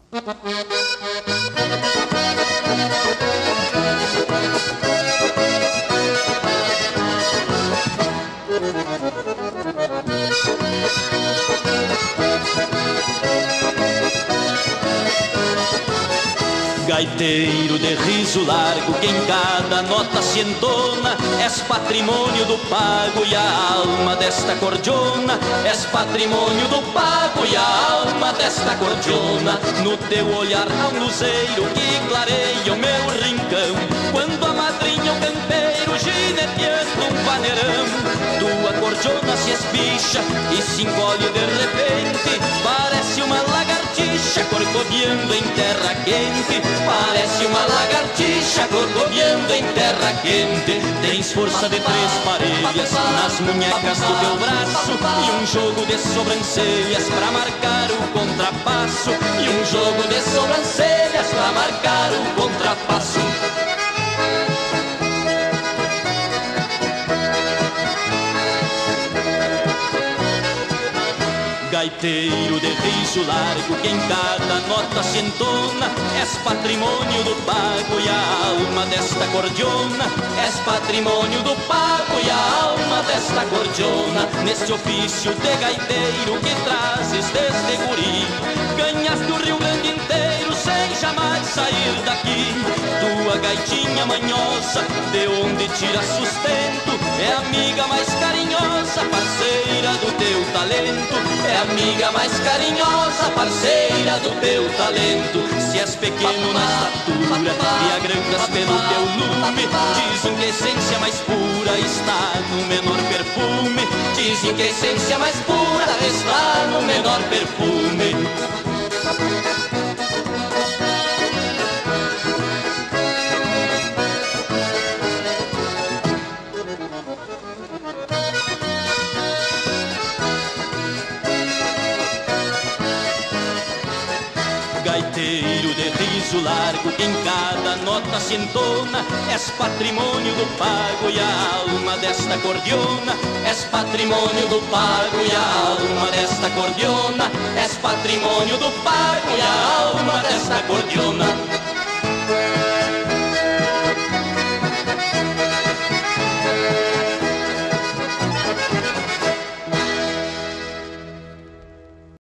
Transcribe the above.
Gaiteiro de riso largo que em cada nota se entona, és patrimônio do pago e a alma desta cordiona. És patrimônio do pago e a alma desta cordiona. No teu olhar há um luzeiro que clareia o meu rincão, quando a madrinha o campeiro gineteando um vaneirão. Tua cordiona se espicha e se encolhe de repente, parece uma lagartixa corcoviando em terra quente. Parece uma lagartixa corcoviando em terra quente. Tens força de três parelhas nas munhecas do teu braço, e um jogo de sobrancelhas pra marcar o contrapasso. E um jogo de sobrancelhas pra marcar o contrapasso. Gaiteiro de riso largo que em cada nota se entona, és patrimônio do pago e a alma desta cordiona. És patrimônio do pago e a alma desta cordiona. Neste ofício de gaiteiro que trazes desde guri, ganhaste o Rio Grande inteiro sem jamais sair daqui. Tua gaitinha manhosa, de onde tira sustento, é amiga mais carinhosa, parceira do teu talento. É amiga mais carinhosa, parceira do teu talento. Se és pequeno na estatura e agrandas pelo teu lume, dizem que a essência mais pura está no menor perfume. Dizem que a essência mais pura está no menor perfume. Gaiteiro de riso largo que em cada nota se entona, és patrimônio do pago e a alma desta cordiona. És patrimônio do pago e a alma desta cordiona. És patrimônio do pago e a alma desta cordiona.